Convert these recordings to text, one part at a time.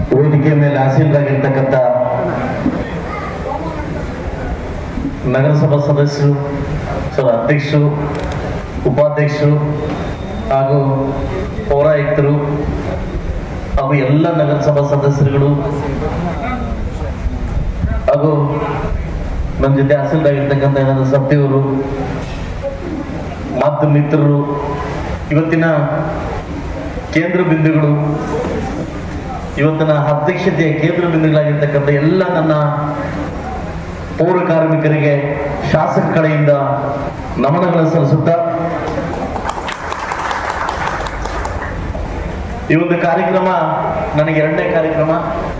ವೇದಿಕೆ ಮೇಲೆ ಆಸೀನರಾಗಿರ್ತಕ್ಕಂಥ ನಗರಸಭಾ ಸದಸ್ಯರು, ಅಧ್ಯಕ್ಷರು, ಉಪಾಧ್ಯಕ್ಷರು ಹಾಗೂ ಪೌರಾಯುಕ್ತರು ಹಾಗೂ ಎಲ್ಲ ನಗರಸಭಾ ಸದಸ್ಯರುಗಳು ಹಾಗೂ ನನ್ನ ಜೊತೆ ಆಸೀನರಾಗಿರ್ತಕ್ಕಂಥ ಏನಾದ್ರು ಸತ್ಯವರು, ಮಾಧ್ಯಮ ಮಿತ್ರರು, ಇವತ್ತಿನ ಕೇಂದ್ರ ಬಿಂದುಗಳು, ಇವತ್ತಿನ ಅಧ್ಯಕ್ಷತೆಯ ಕೇಂದ್ರ ಬಿಂದುಗಳಾಗಿರ್ತಕ್ಕಂಥ ಎಲ್ಲ ನನ್ನ ಪೌರ ಕಾರ್ಮಿಕರಿಗೆ ಶಾಸಕ ಕಡೆಯಿಂದ ನಮನಗಳನ್ನು ಸಲ್ಲಿಸುತ್ತಾ ಈ ಒಂದು ಕಾರ್ಯಕ್ರಮ ನನಗೆ ಎರಡನೇ ಕಾರ್ಯಕ್ರಮ.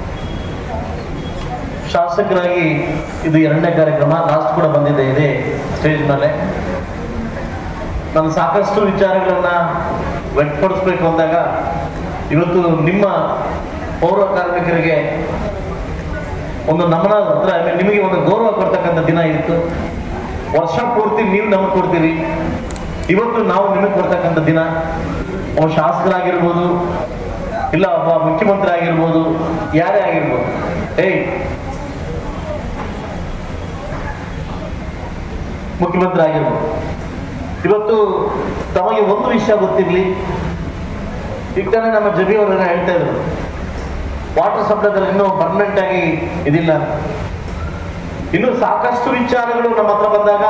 ಶಾಸಕರಾಗಿ ಇದು ಎರಡನೇ ಕಾರ್ಯಕ್ರಮ. ಲಾಸ್ಟ್ ಕೂಡ ಬಂದಿದೆ ಇದೆ ಸ್ಟೇಜ್ ಮೇಲೆ. ನಾನು ಸಾಕಷ್ಟು ವಿಚಾರಗಳನ್ನ ವ್ಯಕ್ತಪಡಿಸ್ಬೇಕು ಅಂದಾಗ ಇವತ್ತು ನಿಮ್ಮ ಪೌರ ಕಾರ್ಮಿಕರಿಗೆ ಒಂದು ನಮನ ಹತ್ರ ನಿಮಗೆ ಒಂದು ಗೌರವ ಕೊಡ್ತಕ್ಕಂಥ ದಿನ ಇತ್ತು. ವರ್ಷ ಪೂರ್ತಿ ನೀವು ನಮಗೆ ಕೊಡ್ತೀರಿ, ಇವತ್ತು ನಾವು ನಿಮಗೆ ಕೊಡ್ತಕ್ಕಂಥ ದಿನ. ಒಬ್ಬ ಶಾಸಕರಾಗಿರ್ಬೋದು, ಇಲ್ಲ ಒಬ್ಬ ಮುಖ್ಯಮಂತ್ರಿ ಆಗಿರ್ಬೋದು, ಯಾರೇ ಆಗಿರ್ಬೋದು, ಮುಖ್ಯಮಂತ್ರಿ ಆಗಿರ್ಬೋದು. ಇವತ್ತು ತಮಗೆ ಒಂದು ವಿಷಯ ಗೊತ್ತಿರ್ಲಿ. ಈಗ ತಾನೇ ನಮ್ಮ ಜಬಿ ಅವರೆಲ್ಲ ಹೇಳ್ತಾ ಇದ್ರು, ವಾಟರ್ ಸಪ್ಲೈದಲ್ಲಿ ಇನ್ನೂ ಪರ್ಮನೆಂಟ್ ಆಗಿ ಇದಿಲ್ಲ. ಇನ್ನು ಸಾಕಷ್ಟು ವಿಚಾರಗಳು ನಮ್ಮ ಹತ್ರ ಬಂದಾಗ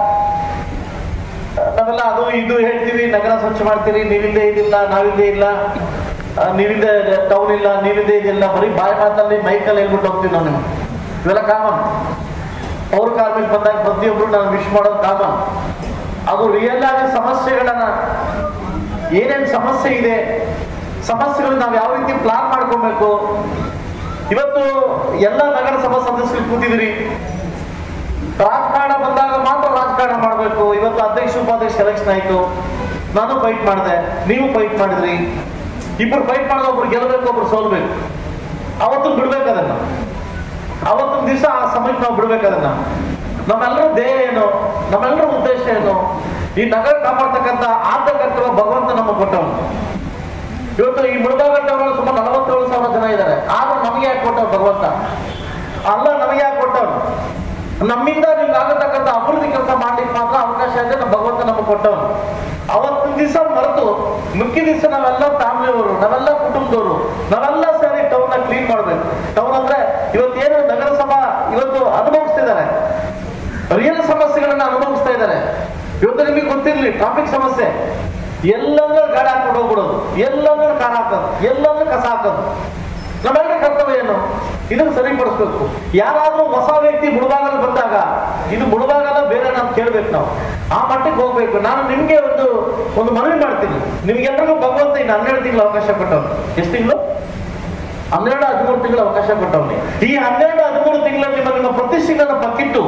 ನಾವೆಲ್ಲ ಅದು ಇದು ಹೇಳ್ತೀವಿ, ನಗರ ಸ್ವಚ್ಛ ಮಾಡ್ತೀರಿ, ನೀವಿಂದೇ ಇದಿಲ್ಲ, ನಾವಿಂದೇ ಇಲ್ಲ, ನೀವಿಂದ ಟೌನ್ ಇಲ್ಲ, ನೀವಿಂದೇ ಇದಿಲ್ಲ, ಬರೀ ಬಾಯಿ ಮಾತಲ್ಲಿ ಮೈಕಲ್ಲಿ ಹೇಳ್ಬಿಟ್ಟು ಹೋಗ್ತೀವಿ ನಾವು. ನಿಮ್ಗೆ ಇವೆಲ್ಲ ಕಾಮನ್. ಪೌರ ಕಾರ್ಮಿಕ ಬಂದಾಗ ಪ್ರತಿಯೊಬ್ರು ನಾನು ವಿಶ್ ಮಾಡೋದು ಕಾಮನ್. ಅದು ರಿಯಲ್ ಆಗಿ ಸಮಸ್ಯೆಗಳನ್ನ, ಏನೇನು ಸಮಸ್ಯೆ ಇದೆ, ಸಮಸ್ಯೆಗಳು ನಾವು ಯಾವ ರೀತಿ ಪ್ಲಾನ್ ಮಾಡ್ಕೊಬೇಕು. ಇವತ್ತು ಎಲ್ಲ ನಗರಸಭಾ ಸದಸ್ಯರು ಕೂತಿದ್ರಿ. ರಾಜಕಾರಣ ಬಂದಾಗ ಮಾತ್ರ ರಾಜಕಾರಣ ಮಾಡಬೇಕು. ಇವತ್ತು ಅಧ್ಯಕ್ಷ ಉಪಾಧ್ಯಕ್ಷ ಎಲೆಕ್ಷನ್ ಆಯ್ತು, ನಾನು ಫೈಟ್ ಮಾಡಿದೆ, ನೀವು ಫೈಟ್ ಮಾಡಿದ್ರಿ. ಇಬ್ರು ಫೈಟ್ ಮಾಡಿದ, ಒಬ್ರು ಗೆಲ್ಲಬೇಕು, ಒಬ್ರು ಸೋಲ್ಬೇಕು. ಅವತ್ತು ಬಿಡ್ಬೇಕದನ್ನ, ಅವತ್ತಿನ ದಿವಸ ಆ ಸಮಯಕ್ಕೆ ನಾವು ಬಿಡ್ಬೇಕದನ್ನ. ನಮ್ಮೆಲ್ಲರ ಧ್ಯೇಯ ಏನು, ನಮ್ಮೆಲ್ಲರ ಉದ್ದೇಶ ಏನು? ಈ ನಗರ ಕಾಪಾಡ್ತಕ್ಕಂಥ ಆದ್ಯ ಕರ್ತವ್ಯ ಭಗವಂತ ನಮಗೆ ಕೊಟ್ಟವನು. ಇವತ್ತು ಈ ಮುಳುಬಾಗಟ್ಟವರಲ್ಲಿ ಸುಮಾರು 47,000 ಜನ ಇದ್ದಾರೆ. ಆದ್ರೂ ನಮಗೆ ಯಾಕೆ ಕೊಟ್ಟವ್ ಭಗವಂತ? ಅಲ್ಲ, ನಮಗೆ ಯಾಕೆ ಕೊಟ್ಟವನು? ನಮ್ಮಿಂದ ನಿಮ್ಗೆ ಆಗತಕ್ಕಂಥ ಅಭಿವೃದ್ಧಿ ಕೆಲಸ ಮಾಡ್ಲಿಕ್ಕೆ ಮಾತ್ರ ಅವಕಾಶ ಇದೆ. ನಮ್ಮ ಭಗವಂತ ನಮಗೆ ಕೊಟ್ಟವನು. ಅವತ್ತಿನ ದಿವಸ ಮರೆತು ಮುಖ್ಯ ದಿವಸ ನಾವೆಲ್ಲ ಫ್ಯಾಮಿಲಿಯವರು, ನಾವೆಲ್ಲ ಕುಟುಂಬದವರು, ನಾವೆಲ್ಲ ಸೇರಿ ಟೌನ್ ಕ್ಲೀನ್ ಮಾಡ್ಬೇಕು. ಟೌನ್ ಅಂದ್ರೆ ಇವತ್ತೇನು ನಗರಸಭಾ ಇವತ್ತು ಅನುಭವಿಸ್ತಿದ್ದಾರೆ, ರಿಯಲ್ ಸಮಸ್ಯೆಗಳನ್ನ ಅನುಭವಿಸ್ತಾ ಇದ್ದಾರೆ. ಇವತ್ತು ನಿಮಗೆ ಗೊತ್ತಿರ್ಲಿ, ಟ್ರಾಫಿಕ್ ಸಮಸ್ಯೆ, ಎಲ್ಲಂದ್ರೆ ಗಾಡಿ ಹಾಕೊಂಡು ಹೋಗ್ಬಿಡೋದು, ಎಲ್ಲಂದ್ರೆ ಕಾರ್ ಹಾಕೋದು, ಎಲ್ಲಂದ್ರೆ ಕಸ ಹಾಕೋದು. ನಮ್ಮೆಲ್ಲರ ಕರ್ತವ್ಯ ಏನು? ಇದನ್ನು ಸರಿಪಡಿಸ್ಬೇಕು. ಯಾರಾದ್ರೂ ಹೊಸ ವ್ಯಕ್ತಿ ಮುಳುಬಾಗಲು ಬಂದಾಗ ಇದು ಮುಳುಬಾಗಲ ಬೇರೆ ನಾವು ಕೇಳ್ಬೇಕು. ನಾವು ಆ ಮಟ್ಟಕ್ಕೆ ಹೋಗ್ಬೇಕು. ನಾನು ನಿಮ್ಗೆ ಒಂದು ಮನವಿ ಮಾಡ್ತೀನಿ. ನಿಮ್ಗೆಲ್ರಿಗೂ ಭಗವಂತ ಇನ್ನು 12 ತಿಂಗಳು ಅವಕಾಶ ಕೊಟ್ಟವ್ನು. ಎಷ್ಟು ತಿಂಗಳು? 12-13 ತಿಂಗಳು ಅವಕಾಶ ಕೊಟ್ಟವ್ನಿ. ಈ 12-13 ತಿಂಗಳಲ್ಲಿ ನಿಮ್ಮ ಪ್ರತಿಷ್ಠೆಗಳನ್ನ ಪಕ್ಕಿಟ್ಟು,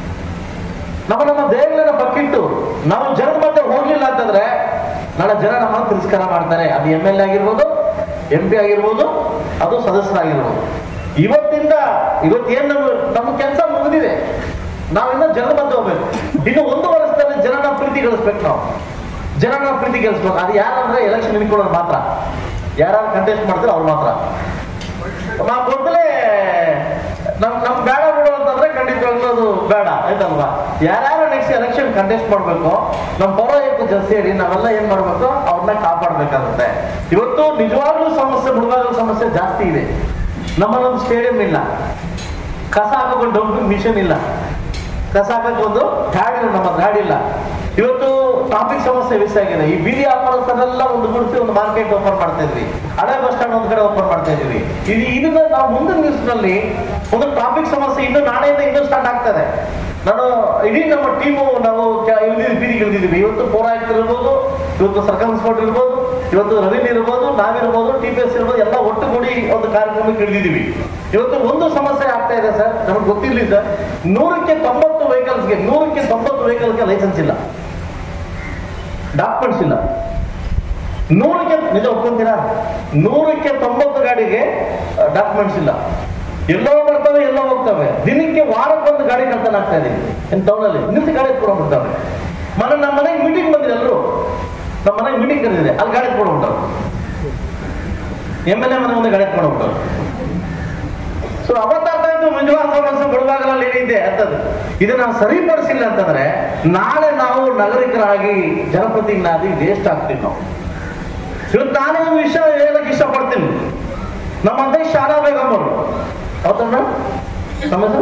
ನಮ್ಮ ದೇಹಗಳನ್ನ ಪಕ್ಕಿಟ್ಟು ನಾವು ಜನರ ಮಧ್ಯೆ ಹೋಗ್ಲಿಲ್ಲ ಅಂತಂದ್ರೆ ನಾಳೆ ಜನ ನಮ್ಮನ್ನು ತಿರಸ್ಕಾರ ಮಾಡ್ತಾರೆ. ಅದು MLA ಆಗಿರ್ಬೋದು, MP ಆಗಿರ್ಬೋದು, ಅದು ಸದಸ್ಯರಾಗಿರ್ಬೋದು. ಇವತ್ತೇನು ನಮ್ಮ ಕೆಲಸ ಮುಗಿದಿದೆ. ನಾವಿನ್ನ ಜನರ ಮಧ್ಯೆ ಹೋಗ್ಬೇಕು. ಇನ್ನು 1 ವರ್ಷದಲ್ಲಿ ಜನನ ಪ್ರೀತಿ ಗಳಿಸ್ಬೇಕು. ನಾವು ಜನನ ಪ್ರೀತಿ ಗಳಿಸ್ಬೇಕು. ಅದು ಯಾರಂದ್ರೆ ಎಲೆಕ್ಷನ್ ನಿಂತ್ಕೊಳ್ಳೋರು ಮಾತ್ರ. ಯಾರು ಕಂಟೆಸ್ಟ್ ಮಾಡ್ತಾರೆ ಅವ್ರು ಮಾತ್ರ. ನಾವು ಮೊದಲೇ ನಮ್ ಬೇಡ ಬಿಡು ಅಂತಂದ್ರೆ ಖಂಡಿತವಾಗ್ಲೂ ಅದು ಬೇಡ ಆಯ್ತಲ್ವಾ? ಯಾರ್ಯಾರು ನೆಕ್ಸ್ಟ್ ಎಲೆಕ್ಷನ್ ಕಂಟೆಸ್ಟ್ ಮಾಡ್ಬೇಕು, ನಮ್ಮ ಪೌರಾಯುಕ್ತ ಜನ ಸೇರಿ ನಾವೆಲ್ಲ ಏನ್ ಮಾಡ್ಬೇಕು, ಅವ್ರನ್ನ ಕಾಪಾಡ್ಬೇಕಾಗುತ್ತೆ. ಇವತ್ತು ನಿಜವಾಗ್ಲೂ ಸಮಸ್ಯೆ, ಮುಳುಬಾಗಲ ಸಮಸ್ಯೆ ಜಾಸ್ತಿ ಇದೆ. ನಮ್ಮಲ್ಲೊಂದು ಸ್ಟೇಡಿಯಂ ಇಲ್ಲ, ಕಸ ಹಾಕೋಕೊಂಡು ಡಂಪಿಂಗ್ ಮಿಷನ್ ಇಲ್ಲ, ಕಸ ಹಾಕಕ್ಕೆ ಒಂದು ಗಾಡಿ ಇಲ್ಲ, ನಮ್ಮ ಗಾಡಿ ಇಲ್ಲ. ಇವತ್ತು ಟ್ರಾಫಿಕ್ ಸಮಸ್ಯೆ ಆಗಿದೆ. ಈ ಬೀದಿ ವ್ಯಾಪಾರಸ್ಥರೆಲ್ಲ ಒಂದು ಗುಡಿಸಿ ಒಂದು ಮಾರ್ಕೆಟ್ ಓಪನ್ ಮಾಡ್ತಾ ಇದ್ವಿ, ಹಳೆ ಬಸ್ ಸ್ಟ್ಯಾಂಡ್ ಒಂದ್ ಕಡೆ ಓಪನ್ ಮಾಡ್ತಾ ಇದ್ವಿ. ಇದನ್ನ ನಾವು ಮುಂದಿನ ದಿವಸದಲ್ಲಿ ಒಂದು ಟ್ರಾಫಿಕ್ ಸಮಸ್ಯೆ ಇನ್ನು ನಾಳೆಯಿಂದ ಇನ್ನೂ ಸ್ಟಾರ್ಟ್ ಆಗ್ತದೆ. ನಾನು ಇಡೀ ನಮ್ಮ ಟೀಮು ನಾವು ಬೀದಿಗೆ ಇಳಿದಿದ್ವಿ. ಇವತ್ತು ಪೌರಾಯುಕ್ತರು ಇರ್ಬೋದು, ಇವತ್ತು ಸರ್ಕಲ್ ಇನ್ಸ್ಪೆಕ್ಟರ್ ಇರ್ಬೋದು, ಇವತ್ತು ರೆವಿನ್ಯೂ ಇರ್ಬೋದು, ನಾವಿರ್ಬೋದು, TPS ಇರ್ಬೋದು, ಎಲ್ಲ ಒಟ್ಟುಗೂಡಿ ಒಂದು ಕಾರ್ಯಕ್ರಮಕ್ಕೆ ಇಳಿದಿದ್ದೀವಿ. ಇವತ್ತು ಒಂದು ಸಮಸ್ಯೆ ಆಗ್ತಾ ಇದೆ ಸರ್, ನಮ್ಗೆ ಗೊತ್ತಿರ್ಲಿ ಸರ್. 100ಕ್ಕೆ 90 ವೆಹಿಕಲ್ಸ್ಗೆ ಲೈಸೆನ್ಸ್ ಇಲ್ಲ, ಡಾಕ್ಯುಮೆಂಟ್ಸ್ ಇಲ್ಲ. 100ಕ್ಕೆ ನಿಜ ಒಪ್ಕೊಂತೀರಾ? 100ಕ್ಕೆ 90 ಗಾಡಿಗೆ ಡಾಕ್ಯುಮೆಂಟ್ಸ್ ಇಲ್ಲ. ಎಲ್ಲೋ ಬರ್ತವೆ, ಎಲ್ಲೋ ಹೋಗ್ತವೆ. ದಿನಕ್ಕೆ ವಾರಕ್ಕೊಂದು ಗಾಡಿ ಕಳ್ತನ ಆಗ್ತಾ ಇದೀವಿ. ಟೌನಲ್ಲಿ ನಿಂತು ಗಾಡಿ ಎತ್ಕೊಂಡ್ಬಿಡ್ತಾವೆ. ನಮ್ಮ ಮನೆಗೆ ಮೀಟಿಂಗ್ ಬಂದಿದೆ, ಎಲ್ಲರೂ ನಮ್ಮ ಮನೆಗೆ ಮೀಟಿಂಗ್ ಕರೆದಿದೆ, ಅಲ್ಲಿ ಗಾಡಿ ಎತ್ಕೊಂಡ್ಬಿಟ್ಟವ್ರು. MLA ಮನೆ ಮುಂದೆ ಗಾಡಿ ಎತ್ಕೊಂಡ್ಬಿಟ್ಟವ್ರು. ಸೊ ಅವತ್ತಾರ್ಥ ಆಯ್ತು ಮಂಜುನಾಥ ಸಮಸ್ಯೆ ಬಡವಾಗಲಲ್ಲಿ ಏನಿದೆ ಅಂತದ್ದು. ಇದನ್ನ ನಾವು ಸರಿಪಡಿಸಿಲ್ಲ ಅಂತಂದ್ರೆ ನಾಳೆ ನಾವು ನಾಗರಿಕರಾಗಿ ಜನಪ್ರತಿನಿಧಿ ವೇಸ್ಟ್ ಆಗ್ತೀವಿ ನಾವು. ಇವತ್ತು ನಾನೇ ಒಂದು ವಿಷಯ ಹೇಳಕ್ ಇಷ್ಟಪಡ್ತೀನಿ. ನಮ್ಮ ಅಧ್ಯಕ್ಷ ಶಾಲಾ ಬೇಗಂ ಅವರು ಹೌದಣ್ಣ, ನಮ್ಮ ಹೆಸರು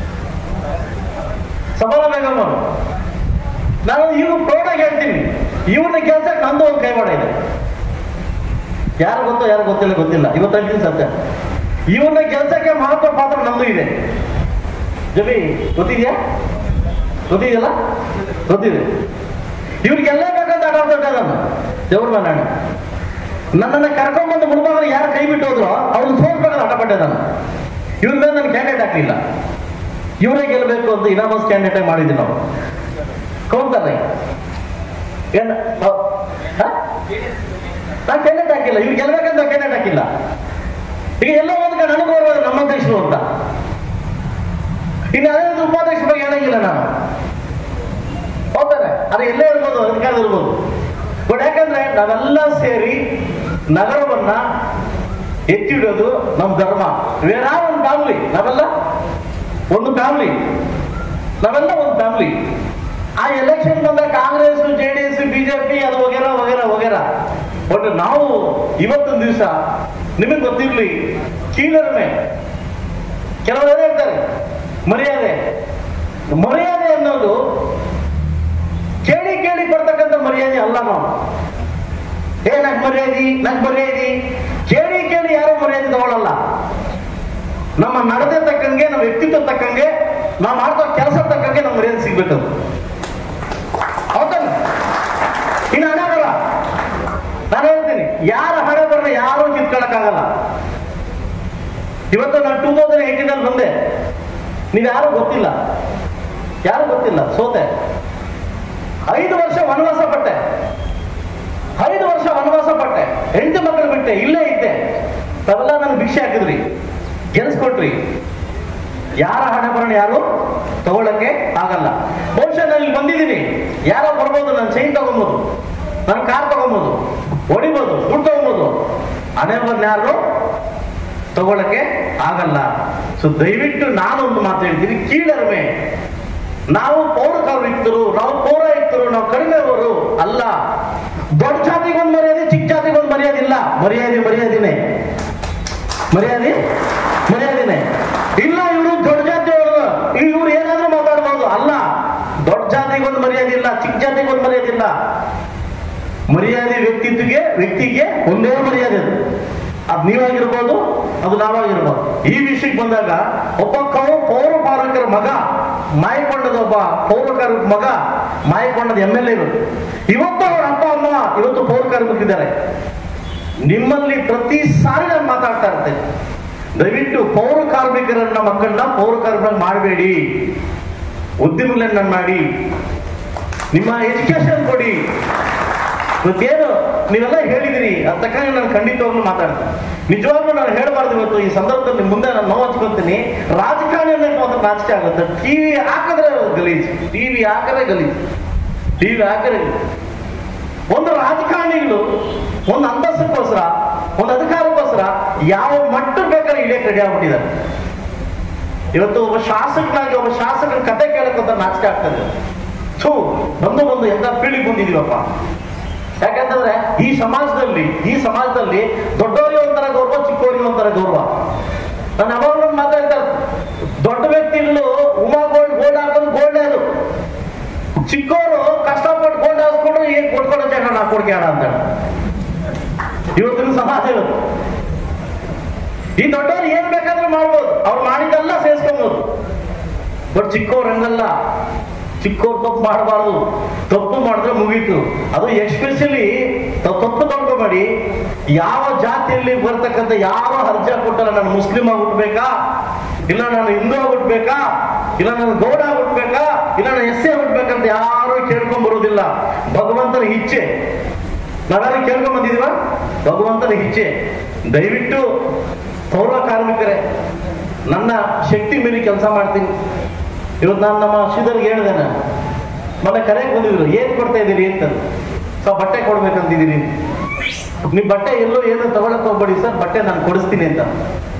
ಸಬಲಾ ಬೇಗಂ ಅವರು. ನಾನು ಇವ್ರು ಪ್ರೌಢಾಗಿ ಹೇಳ್ತೀನಿ, ಇವ್ರನ್ನ ಕೆಲಸಕ್ಕೆ ನಂದು ಒಂದು ಕೈವಾಡ ಇದೆ. ಯಾರು ಗೊತ್ತೋ ಯಾರು ಗೊತ್ತಿಲ್ಲ ಇವತ್ತು ಹೇಳ್ತೀನಿ ಸತ್ಯ. ಇವ್ರನ್ನ ಕೆಲಸಕ್ಕೆ ಮಹತ್ವ ಪಾತ್ರ ನಮ್ದು ಇದೆ. ಜಬಿ ಗೊತ್ತಿದೆಯಲ್ಲ? ಗೊತ್ತಿದೆ. ಇವ್ರಿಗೆಲ್ಲ ಬೇಕಂತ ಆಟ ಆಡ್ತಾ ನಾನು ದೇವ್ರ ಮನಾಣ ನನ್ನನ್ನು ಕರ್ಕೊಂಡ್ಬಂದು ಮುಳುಬಾಗಲು ಯಾರು ಕೈ ಬಿಟ್ಟು ಹೋದ್ರು ಅವ್ರನ್ನ ಸೋಲ್ಬೇಕಾದ್ರೆ ಆಟ ಪಟ್ಟೆ ನಾನು. ಇವ್ರ ಮೇಲೆ ನಾನು ಕ್ಯಾಂಡಿಡೇಟ್ ಹಾಕಲಿಲ್ಲ, ಇವರೇ ಗೆಲ್ಲಬೇಕು ಅಂತ ಇನಾಮಸ್ ಕ್ಯಾಂಡಿಡೇಟ್ ಮಾಡಿದ್ವಿ ನಾವು. ಕೌಂತಾರೆ ನಾನು ಕ್ಯಾಂಡಿಡೇಟ್ ಹಾಕಿಲ್ಲ, ಇವ್ರು ಗೆಲ್ಬೇಕಂತ ಕ್ಯಾಂಡಿಡೇಟ್ ಹಾಕಿಲ್ಲ. ಈಗ ಎಲ್ಲ ಒಂದು ಕಡೆ ನನಗೆ ಬರೋದು ನಮ್ಮ ಅಧ್ಯಕ್ಷರು ಅಂತ. ಇನ್ನು ಅದೇ ಉಪಾಧ್ಯಕ್ಷರ ಬಗ್ಗೆ ಹೇಳಂಗಿಲ್ಲ ನಾನು. ಹೋಗ್ತಾರೆ ಅದು ಎಲ್ಲೇ ಇರ್ಬೋದು, ಅಧಿಕಾರ ಇರ್ಬೋದು. ಬಟ್ ಯಾಕಂದ್ರೆ ನಾವೆಲ್ಲ ಸೇರಿ ನಗರವನ್ನ ಎತ್ತಿಡೋದು ನಮ್ಮ ಧರ್ಮ. ಬೇರೆ ಒಂದು ಫ್ಯಾಮಿಲಿ, ನಾವೆಲ್ಲ ಒಂದು ಫ್ಯಾಮಿಲಿ. ಆ ಎಲೆಕ್ಷನ್ ಬಂದಾಗ ಕಾಂಗ್ರೆಸ್, JDS, BJP ಅದು ವಗೇರ. ಬಟ್ ನಾವು ಇವತ್ತೊಂದು ದಿವಸ ನಿಮಗೆ ಗೊತ್ತಿರ್ಲಿ, ಕೀಳರಿಮೆ ಕೆಲವರು ಹೇಳ್ತಾರೆ ಮರ್ಯಾದೆ ಅನ್ನೋದು ಕೇಳಿ ಬರ್ತಕ್ಕಂಥ ಮರ್ಯಾದೆ ಅಲ್ಲ. ನಾವು ನಂಗೆ ಮರ್ಯಾದೆ ಕೇಳಿ ಯಾರು ಮರ್ಯಾದೆ ತಗೊಳ್ಳಲ್ಲ. ನಮ್ಮ ನಡತೆ ತಕ್ಕಂಗೆ, ನಮ್ಮ ವ್ಯಕ್ತಿತ್ವ ತಕ್ಕಂಗೆ, ನಾವು ಮಾಡ್ತಾ ಕೆಲಸ ತಕ್ಕಂಗೆ ನಮ್ಮ ಮರ್ಯಾದೆ ಸಿಗ್ಬೇಕದು. ಹೌದಲ್ಲ? ಇನ್ನು ಹಣೆ ಬರ ನಾನು ಹೇಳ್ತೀನಿ, ಯಾರ ಹಣೆ ಬರ ಯಾರು ಕಿತ್ಕೊಳ್ಳಕ್ಕಾಗಲ್ಲ. ಇವತ್ತು ನಾನು 2018 ಬಂದೆ, ನೀವು ಯಾರು ಗೊತ್ತಿಲ್ಲ, ಸೋತೆ. 5 ವರ್ಷ ವನವಾಸ ಪಟ್ಟೆ, 8 ಮಕ್ಕಳು ಬಿಟ್ಟೆ, ಇಲ್ಲೇ ಇದ್ದೆ. ತಾವೆಲ್ಲ ನನಗೆ ಭಿಕ್ಷೆ ಹಾಕಿದ್ರಿ, ಗೆಲ್ಸ್ಕೊಟ್ರಿ. ಯಾರ ಹಣೆ ಬರಣ ಯಾರು ತಗೊಳಕ್ಕೆ ಆಗಲ್ಲ. ಬಹುಶಃ ನಾನು ಇಲ್ಲಿ ಬಂದಿದ್ದೀನಿ, ಯಾರೋ ಬರ್ಬೋದು, ನನ್ನ ಚೈನ್ ತಗೊಬೋದು, ನನ್ನ ಕಾರ್ ತಗೊಬೋದು, ಹೊಡಿಬೋದು, ದುಡ್ಡು ತಗೊಬೋದು. ಹಣೆ ಬರಣ ಯಾರು ತಗೊಳಕ್ಕೆ ಆಗಲ್ಲ. ಸೊ ದಯವಿಟ್ಟು ನಾನೊಂದು ಮಾತು ಹೇಳ್ತೀನಿ, ಕೀಳರಿಮೆ. ನಾವು ಪೌರ ಕಾರ್ಮಿಕರು, ನಾವು ಪೌರಾಯುಕ್ತರು, ನಾವು ಕಡಿಮೆಯವರು ಅಲ್ಲ. ದೊಡ್ಡ ಜಾತಿಗೊಂದು ಮರ್ಯಾದೆ, ಚಿಕ್ಕ ಜಾತಿಗೊಂದು ಮರ್ಯಾದೆ ಇಲ್ಲ. ಮರ್ಯಾದೆನೇ ಇಲ್ಲ. ಇವರು ದೊಡ್ಡ ಜಾತಿಯವರು, ಇವ್ರು ಏನಾದ್ರೂ ಮಾತಾಡ್ಬೋದು ಅಲ್ಲ. ದೊಡ್ಡ ಜಾತಿಗೊಂದು ಮರ್ಯಾದೆ ಇಲ್ಲ, ಚಿಕ್ಕ ಜಾತಿಗೊಂದು ಮರ್ಯಾದೆ ಇಲ್ಲ. ಮರ್ಯಾದೆ ವ್ಯಕ್ತಿಗೆ ಒಂದೇ ಮರ್ಯಾದೆ. ಅದು ನೀವಾಗಿರ್ಬೋದು, ಅದು ನಾವಾಗಿರ್ಬೋದು. ಈ ವಿಷಯಕ್ಕೆ ಬಂದಾಗ ಒಬ್ಬ ಪೌರ ಪಾಲಕರ ಮಗ ಮಾಯಕೊಂಡದ, ಒಬ್ಬ ಪೌರ ಕಾರ್ಮಿಕ ಮಗ ಮಾಯಕೊಂಡದ MLA ಇವತ್ತು ಅವ್ರ ಅಪ್ಪ ಅಮ್ಮ ಇವತ್ತು ಪೌರ ಕಾರ್ಮಿಕರಿದ್ದಾರೆ. ನಿಮ್ಮಲ್ಲಿ ಪ್ರತಿ ಸಾರಿ ನಾನು ಮಾತಾಡ್ತಾ ಇರ್ತೇನೆ, ದಯವಿಟ್ಟು ಪೌರ ಕಾರ್ಮಿಕರನ್ನ ಮಕ್ಕಳನ್ನ ಪೌರ ಕಾರ್ಮಿಕರನ್ನ ಮಾಡಬೇಡಿ, ಉದ್ಯಮಗಳನ್ನ ಮಾಡಿ, ನಿಮ್ಮ ಎಜುಕೇಶನ್ ಕೊಡಿ. ಇವತ್ತೇನು ನೀವೆಲ್ಲ ಹೇಳಿದಿರಿ, ಅದ್ ತಕ್ಕಂಗೆ ನಾನು ಖಂಡಿತವಾಗ್ಲೂ ಮಾತಾಡ್ತೀನಿ. ನಿಜವಾಗ್ಲೂ ನಾನು ಹೇಳಬಾರ್ದು ಇವತ್ತು ಈ ಸಂದರ್ಭದಲ್ಲಿ. ಮುಂದೆ ನಾನು ನೋವು ಹಚ್ಕೊತೀನಿ, ರಾಜಕಾರಣಿ ಅನ್ನೋದು ನಾಚಿಕೆ ಆಗುತ್ತೆ. ಟಿವಿ ಹಾಕಿದ್ರೆ ಗಲೀಜು. ಒಂದು ರಾಜಕಾರಣಿಗಳು ಒಂದು ಅಂತಸ್ತಕ್ಕೋಸ್ಕರ, ಒಂದು ಅಧಿಕಾರಕ್ಕೋಸ್ಕರ ಯಾವ ಮಟ್ಟ ಬೇಕಾದ್ರೆ ಇಳಿಯಕ್ಕೆ ರೆಡಿ ಆಗ್ಬಿಟ್ಟಿದ್ದಾರೆ. ಇವತ್ತು ಒಬ್ಬ ಶಾಸಕರ ಕತೆ ಕೇಳಕ್ಕಂತ ನಾಚಿಕೆ ಆಗ್ತದೆ. ಬಂದು ಎಂತ ಪೀಳಿಗೆ ಬಂದಿದೀವಪ್ಪ. ಯಾಕಂತಂದ್ರೆ ಈ ಸಮಾಜದಲ್ಲಿ ದೊಡ್ಡವರಿಗೆ ಒಂಥರ ಗೌರವ, ಚಿಕ್ಕವರಿಗೆ ಒಂಥರ ಗೌರವ. ನಾನು ಅವಾಗ ಮಾತಾಡ್ತಾ, ದೊಡ್ಡ ವ್ಯಕ್ತಿಗಳು ಗೋಲ್ಡ್ ಹಾಕೋದು ಗೋಲ್ಡ್, ಅದು ಚಿಕ್ಕವರು ಕಷ್ಟಪಟ್ಟು ಗೋಲ್ಡ್ ಹಾಸ್ಕೊಂಡ್ರೆ ಏನ್ ಕೊಡ್ಕೊಳ್ಳೋ ಜಾಗ ನಾ ಕೊಡ್ಕೇಳ ಅಂತ ಇವತ್ತಿನ ಸಮಾಜ. ಈ ದೊಡ್ಡವ್ರು ಏನ್ ಬೇಕಾದ್ರೂ ಮಾಡ್ಬೋದು, ಅವ್ರು ಮಾಡಿದ್ದೆಲ್ಲ ಸೇರಿಸ್ಕೊಬೋದು. ಬಟ್ ಚಿಕ್ಕವ್ರು ಹಂಗಲ್ಲ. ಚಿಕ್ಕವ್ರು ತಪ್ಪು ಮಾಡಬಾರ್ದು, ತಪ್ಪು ಮಾಡಿದ್ರೆ ಮುಗೀತು. ಅದು ಎಸ್ಪೆಷಲಿ ತಪ್ಪು ಮಾಡಿ ಯಾವ ಜಾತಿಯಲ್ಲಿ ಬರ್ತಕ್ಕಂಥ ಯಾವ ಅರ್ಜಿ ಕೊಟ್ಟಲ್ಲ, ನಾನು ಮುಸ್ಲಿಂ ಆಗ್ಬಿಟ್ಬೇಕಾ, ಇಲ್ಲ ನಾನು ಹಿಂದೂ ಆಗ್ಬಿಟ್ಬೇಕಾ, ಇಲ್ಲ ನಾನು ಗೌಡ ಆಗ್ಬಿಟ್ಬೇಕಾ, ಇಲ್ಲ ನಾನು SC ಆಗ್ಬಿಟ್ಬೇಕಂತ ಯಾರು ಕೇಳ್ಕೊಂಡ್ ಬರುವುದಿಲ್ಲ. ಭಗವಂತನ ಇಚ್ಛೆ. ನಾವ್ಯಾರು ಕೇಳ್ಕೊಂಡ್ ಬಂದಿದೀವ? ಭಗವಂತನ ಇಚ್ಛೆ. ದಯವಿಟ್ಟು ಪೌರ ಕಾರ್ಮಿಕರೇ, ನನ್ನ ಶಕ್ತಿ ಮೀರಿ ಕೆಲಸ ಮಾಡ್ತೀನಿ. ಇವತ್ತು ನಾನು ನಮ್ಮ ಶ್ರೀಧರ್ಗೆ ಹೇಳಿದೆ, ನಾನು ಮೊನ್ನೆ ಕರೆಗೆ ಬಂದಿದ್ರು, ಏನ್ ಕೊಡ್ತಾ ಇದ್ದೀರಿ ಅಂತ. ಬಟ್ಟೆ ಕೊಡ್ಬೇಕಂತಿದ್ದೀರಿ, ನಿಮ್ ಬಟ್ಟೆ ಎಲ್ಲೋ ಏನು ತಗೊಳಕ್ ಹೋಗ್ಬೇಡಿ ಸರ್, ಬಟ್ಟೆ ನಾನು ಕೊಡಿಸ್ತೀನಿ ಅಂತ.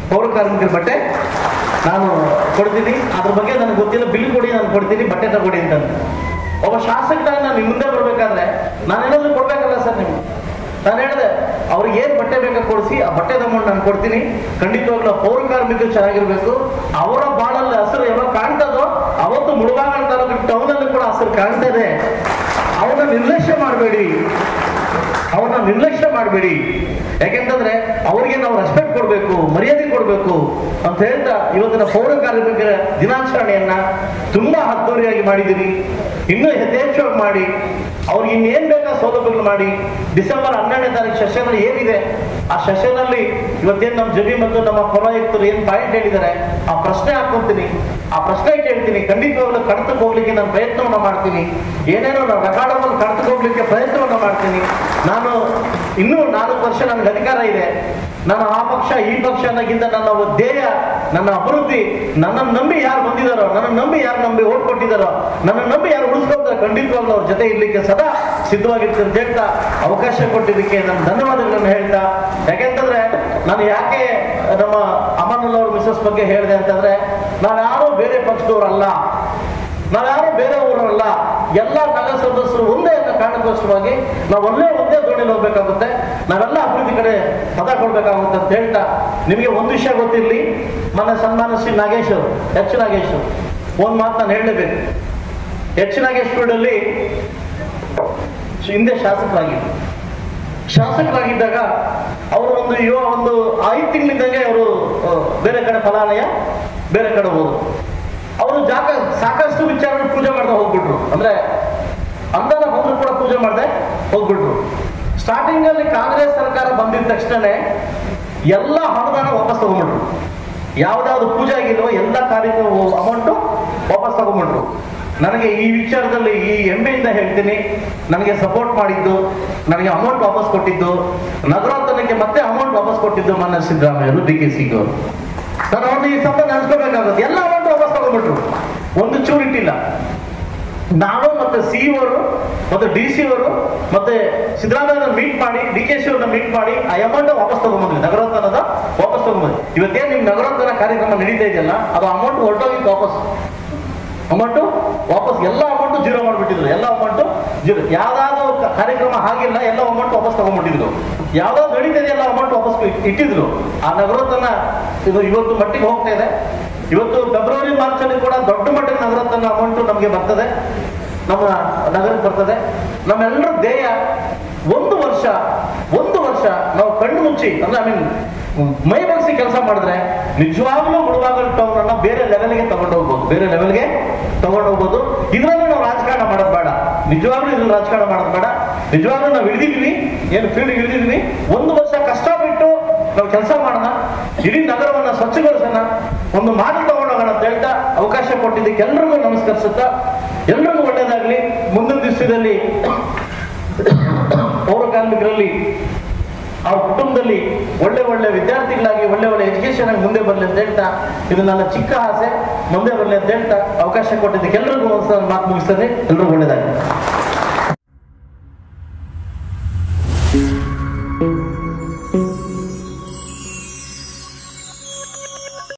ಪೌರ ಕಾರ್ಮಿಕರ ಬಟ್ಟೆ ನಾನು ಕೊಡ್ತೀನಿ, ಅದ್ರ ಬಗ್ಗೆ ನನಗೆ ಗೊತ್ತಿಲ್ಲ, ಬಿಲ್ ಕೊಡಿ ನಾನು ಕೊಡ್ತೀನಿ, ಬಟ್ಟೆ ತಗೊಡಿ ಅಂತ. ಒಬ್ಬ ಶಾಸಕನಾಗಿ ನಾನು ನಿಮ್ಮ ಮುಂದೆ ಬರ್ಬೇಕಾದ್ರೆ ನಾನೇನಾದ್ರೂ ಕೊಡ್ಬೇಕಲ್ಲ ಸರ್ ನಿಮ್ಗೆ. ನಾನು ಹೇಳಿದೆ ಅವ್ರಿಗೆ ಏನ್ ಬಟ್ಟೆ ಬೇಕಾ ಕೊಡಿಸಿ, ಆ ಬಟ್ಟೆ ಅಮೌಂಟ್ ನಾನು ಕೊಡ್ತೀನಿ. ಖಂಡಿತವಾಗ್ಲೂ ಪೌರ ಕಾರ್ಮಿಕರು ಚೆನ್ನಾಗಿರ್ಬೇಕು. ಅವರ ಬಾಳಲ್ಲಿ ಹಸಿರು ಯಾವಾಗ ಕಾಣ್ತದೋ ಅವತ್ತು ಮುಳುಬಾಗಿಲ ತಾಲೂಕು ಟೌನ್ ಅಲ್ಲಿ ಕೂಡ ಹಸಿರು ಕಾಣ್ತದೆ. ಅವ್ರನ್ನ ನಿರ್ಲಕ್ಷ್ಯ ಮಾಡಬೇಡಿ, ಅವ್ರನ್ನ ನಿರ್ಲಕ್ಷ್ಯ ಮಾಡಬೇಡಿ. ಯಾಕೆಂತಂದ್ರೆ ಅವ್ರಿಗೆ ನಾವು ರೆಸ್ಪೆಕ್ಟ್ ಕೊಡ್ಬೇಕು, ಮರ್ಯಾದೆ ಕೊಡ್ಬೇಕು ಅಂತ ಹೇಳ್ತಾ ಇವತ್ತಿನ ಪೌರ ಕಾರ್ಮಿಕರ ದಿನಾಚರಣೆಯನ್ನ ತುಂಬಾ ಅದ್ದೂರಿಯಾಗಿ ಮಾಡಿದ್ದೀರಿ. ಇನ್ನೂ ಯಥೇಚ್ಛವಾಗಿ ಮಾಡಿ, ಅವ್ರಿಗೆ ಇನ್ನೇನ್ ಬೇಕಾ ಸೌಲಭ್ಯಗಳು ಮಾಡಿ. ಡಿಸೆಂಬರ್ 12ನೇ ತಾರೀಕು ಸೆಷನ್ ಏನಿದೆ, ಆ ಸೆಷನ್ ಅಲ್ಲಿ ಇವತ್ತೇನು ನಮ್ಮ ಜಬಿ ಮತ್ತು ನಮ್ಮ ಪೌರಾಯುಕ್ತರು ಏನ್ ಪಾಯಿಂಟ್ ಹೇಳಿದ್ದಾರೆ ಆ ಪ್ರಶ್ನೆ ಹಾಕೊಂತೀನಿ, ಆ ಪ್ರಶ್ನೆ ಕೇಳ್ತೀನಿ. ಖಂಡಿತವಾಗ್ಲೂ ಕಡತಕ್ಕೆ ಹೋಗ್ಲಿಕ್ಕೆ ನಾನು ಪ್ರಯತ್ನವನ್ನ ಮಾಡ್ತೀನಿ. ಏನೇನೋ ನಾವು ರೆಕಾರ್ಡಲ್ಲಿ ಕಡತಕ್ಕೆ ಹೋಗ್ಲಿಕ್ಕೆ ಪ್ರಯತ್ನವನ್ನ ಮಾಡ್ತೀನಿ. ನಾನು ಇನ್ನೂ 4 ವರ್ಷ ನನಗೆ ಅಧಿಕಾರ ಇದೆ. ನಾನು ಆ ಪಕ್ಷ ಈ ಪಕ್ಷ ಅನ್ನೋಕ್ಕಿಂತ ನನ್ನ ಧ್ಯೇಯ, ನನ್ನ ಅಭಿವೃದ್ಧಿ, ನನ್ನನ್ನು ನಂಬಿ ಯಾರು ಬಂದಿದ್ದಾರೋ, ನನ್ನ ನಂಬಿ ಯಾರು ನಂಬಿ ಓಟ್ ಕೊಟ್ಟಿದ್ದಾರೋ, ನನ್ನ ನಂಬಿ ಯಾರು ಉಳಿಸ್ಕೊಳ್ತಾರೆ, ಖಂಡಿತವಾಗ್ಲೂ ಅವ್ರ ಜೊತೆ ಇರ್ಲಿಕ್ಕೆ ಸದಾ ಸಿದ್ಧವಾಗಿರ್ತೀನಿ ಅಂತ ಹೇಳ್ತಾ ಅವಕಾಶ ಕೊಟ್ಟಿದ್ದಕ್ಕೆ ನಾನು ಧನ್ಯವಾದಗಳನ್ನು ಹೇಳ್ತಾ. ಯಾಕೆಂತಂದ್ರೆ ನಾನು ಯಾಕೆ ನಮ್ಮ ಅಮನುಲ್ಲಾ ಅವ್ರ ಮಿಸಸ್ ಬಗ್ಗೆ ಹೇಳಿದೆ ಅಂತಂದ್ರೆ, ನಾವ್ಯಾರು ಬೇರೆ ಪಕ್ಷದವರಲ್ಲ, ನಾವ್ಯಾರು ಬೇರೆ ಊರಲ್ಲ, ಎಲ್ಲ ನಗರ ಸದಸ್ಯರು ಒಂದೇ ಅನ್ನೋ ಕಾರಣಕ್ಕೋಸ್ಕರವಾಗಿ ನಾವು ಒಂದೇ ದೋಣಿಯಲ್ಲಿ ಹೋಗ್ಬೇಕಾಗುತ್ತೆ. ನಾವೆಲ್ಲ ಅಭಿವೃದ್ಧಿ ಕಡೆ ಪದ ಕೊಡ್ಬೇಕಾಗುತ್ತೆ ಅಂತ ಹೇಳ್ತಾ, ನಿಮಗೆ ಒಂದು ವಿಷಯ ಗೊತ್ತಿರಲಿ, ನನ್ನ ಸನ್ಮಾನ ಶ್ರೀ ನಾಗೇಶ್ ಅವರು, ಎಚ್ ನಾಗೇಶ್ ಅವರು ಒಂದ್ ಮಾತು ನಾನು ಹೇಳಲೇಬೇಕು. ಎಚ್ ನಾಗೇಶ್ ಫೀಲ್ಡಲ್ಲಿ ಹಿಂದೆ ಶಾಸಕರಾಗಿದ್ದಾಗ ಅವರು ಒಂದು 5 ತಿಂಗಳಿದ್ದಂಗೆ ಅವರು ಬೇರೆ ಕಡೆ ಫಲಾಲಯ ಬೇರೆ ಕಡೆ ಹೋದ್ರು. ಅವರು ಸಾಕಷ್ಟು ವಿಚಾರ ಪೂಜೆ ಮಾಡ್ತಾ ಹೋಗ್ಬಿಟ್ರು. ಅಂದ್ರೆ ಅನುದಾನ ಬಂದ್ರು ಕೂಡ ಪೂಜೆ ಮಾಡದೆ ಹೋಗ್ಬಿಟ್ರು. ಸ್ಟಾರ್ಟಿಂಗ್ ಅಲ್ಲಿ ಕಾಂಗ್ರೆಸ್ ಸರ್ಕಾರ ಬಂದಿದ ತಕ್ಷಣನೇ ಎಲ್ಲ ಅನುದಾನ ವಾಪಸ್ ತಗೊಂಡ್ಬಿಟ್ರು. ಯಾವ್ದಾವ್ದು ಪೂಜೆ ಆಗಿಲ್ವೋ ಎಲ್ಲ ಕಾರ್ಯಕ್ರಮ ಅಮೌಂಟು ವಾಪಸ್ ತಗೊಂಡ್ಬಿಟ್ರು. ನನಗೆ ಈ ವಿಚಾರದಲ್ಲಿ ಈ ಹೆಮ್ಮೆಯಿಂದ ಹೇಳ್ತೀನಿ, ನನಗೆ ಸಪೋರ್ಟ್ ಮಾಡಿದ್ದು, ನನಗೆ ಅಮೌಂಟ್ ವಾಪಸ್ ಕೊಟ್ಟಿದ್ದು, ನಗರೋತ್ಥಾನಕ್ಕೆ ಮತ್ತೆ ಅಮೌಂಟ್ ವಾಪಸ್ ಕೊಟ್ಟಿದ್ದು ಮಾನ್ಯ ಸಿದ್ದರಾಮಯ್ಯರು, DKC ಅವರು. ನಾನು ಅವ್ರನ್ನ ಈ ಸಂಬಂಧ ನೆನೆಸ್ಕೋಬೇಕಾಗುತ್ತೆ. ಎಲ್ಲ ಅಮೌಂಟ್ ವಾಪಸ್ ತಗೊಂಡ್ಬಿಟ್ರು, ಒಂದು ಚೂರು ಇಟ್ಟಿಲ್ಲ. ನಾನು ಮತ್ತೆ CEO ಅವರು ಮತ್ತೆ DC ಅವರು ಮತ್ತೆ ಸಿದ್ದರಾಮಯ್ಯ ಮೀಟ್ ಮಾಡಿ, DKC ಅವ್ರನ್ನ ಮೀಟ್ ಮಾಡಿ ಆ ಅಮೌಂಟ್ ವಾಪಸ್ ತಗೊಂಡ್ಬಂದ್ವಿ, ನಗರೋತ್ಥಾನದ ವಾಪಸ್ ತಗೊಂಡ್ಬಂದ್ವಿ. ಇವತ್ತೇನು ನಿಮ್ ನಗರೋತ್ಥಾನ ಕಾರ್ಯಕ್ರಮ ನಡೀತಾ ಇದೆಯಲ್ಲ, ಅದು ಅಮೌಂಟ್ ಹೊರಟೋಗಿತ್ತು ವಾಪಸ್ ಎಲ್ಲ ಅಮೌಂಟ್ ಜೀರೋ ಮಾಡ್ಬಿಟ್ಟಿದ್ರು. ಎಲ್ಲ ಅಮೌಂಟ್ ಜೀರೋ. ಯಾವ್ದಾದ್ರು ಕಾರ್ಯಕ್ರಮ ಆಗಿಲ್ಲ, ಎಲ್ಲ ಅಮೌಂಟ್ ವಾಪಸ್ ತಗೊಂಡ್ಬಿಟ್ಟಿದ್ರು. ಯಾವ್ದಾದ್ರು ನಡೀತಿದೆ ಎಲ್ಲ ಅಮೌಂಟ್ ವಾಪಸ್ ಇಟ್ಟಿದ್ರು. ಆ ನಗರೋತ್ಥಾನ ಇವತ್ತು ಮಟ್ಟಿಗೆ ಹೋಗ್ತಾ ಇದೆ. ಇವತ್ತು ಫೆಬ್ರವರಿ ಮಾರ್ಚ್ ಅಲ್ಲಿ ಕೂಡ ದೊಡ್ಡ ಮಟ್ಟಿಗೆ ನಗರೋತ್ಥಾನ ಅಮೌಂಟ್ ನಮಗೆ ಬರ್ತದೆ, ನಮ್ಮ ನಗರಕ್ಕೆ ಬರ್ತದೆ. ನಮ್ಮೆಲ್ಲರ ಧ್ಯೇಯ ಒಂದು ವರ್ಷ ನಾವು ಕಣ್ಣು ಮುಚ್ಚಿ, ಅಂದ್ರೆ ಮೈ ಬಗ್ಸಿ ಕೆಲಸ ಮಾಡಿದ್ರೆ ನಿಜವಾಗ್ಲೂ ಮುಳುಬಾಗಿಲು ಟೌನ್ ಅನ್ನ ಬೇರೆ ಲೆವೆಲ್ಗೆ ತಗೊಂಡು ಹೋಗ್ಬೋದು. ಇದ್ರಲ್ಲಿ ನಾವು ರಾಜಕಾರಣ ಮಾಡೋದು ಬೇಡ, ನಿಜವಾಗ್ಲೂ ಇದ್ರಲ್ಲಿ ರಾಜಕಾರಣ ಮಾಡೋದು ಬೇಡ. ನಿಜವಾಗ್ಲೂ ನಾವು ಇಳಿದಿದ್ವಿ, ಏನು ಫೀಲ್ಡ್ ಇಳಿದಿದ್ವಿ, 1 ವರ್ಷ ಕಷ್ಟ ಬಿಟ್ಟು ನಾವು ಕೆಲಸ ಮಾಡೋಣ, ಇಡೀ ನಗರವನ್ನ ಸ್ವಚ್ಛಗೊಳಿಸೋಣ, ಒಂದು ಮಾತು ತಗೊಂಡೋಗೋಣ ಅಂತ ಹೇಳ್ತಾ ಅವಕಾಶ ಕೊಟ್ಟಿದ್ದಕ್ಕೆ ಎಲ್ರಿಗೂ ನಮಸ್ಕರಿಸುತ್ತಾ, ಎಲ್ರಿಗೂ ಒಳ್ಳೇದಾಗ್ಲಿ. ಮುಂದಿನ ದಿವಸದಲ್ಲಿ ಪೌರ ಕಾರ್ಮಿಕರಲ್ಲಿ ಅವ್ರ ಕುಟುಂಬದಲ್ಲಿ ಒಳ್ಳೆ ವಿದ್ಯಾರ್ಥಿಗಳಾಗಿ ಒಳ್ಳೆ ಎಜುಕೇಶನ್ ಆಗಿ ಮುಂದೆ ಬರಲಿ ಅಂತ ಹೇಳ್ತಾ, ಇದು ನನ್ನ ಚಿಕ್ಕ ಆಸೆ, ಮುಂದೆ ಬರಲಿ ಅಂತ ಹೇಳ್ತಾ ಅವಕಾಶ ಕೊಟ್ಟಿದ್ದಕ್ಕೆ ಎಲ್ರಿಗೂ ಮಾತು ಮುಗಿಸ್ತದೆ. ಎಲ್ರಿಗೂ ಒಳ್ಳೇದಾಗಲಿ.